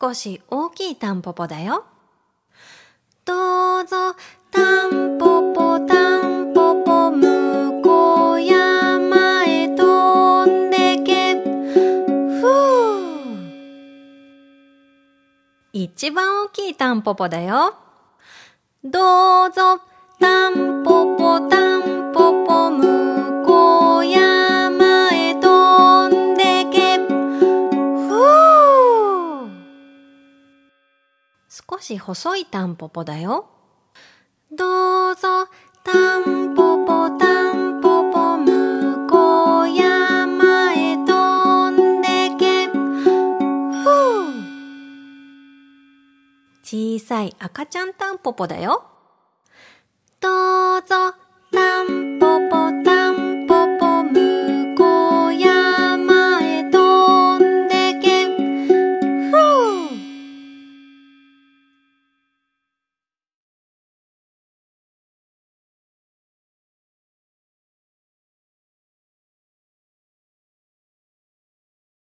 少し大きいタンポポだよ。どうぞ、タンポポタンポポ、向こう山へ飛んでけ。ふう。一番大きいタンポポだよ。どうぞ、タンポポタンポポ、向こう山へ飛んでけ。ふう。少し細いタンポポだよ。どうぞ、タンポポタンポポ、向こう山へ飛んでけ。ふう。小さい赤ちゃんタンポポだよ。どうぞ、タン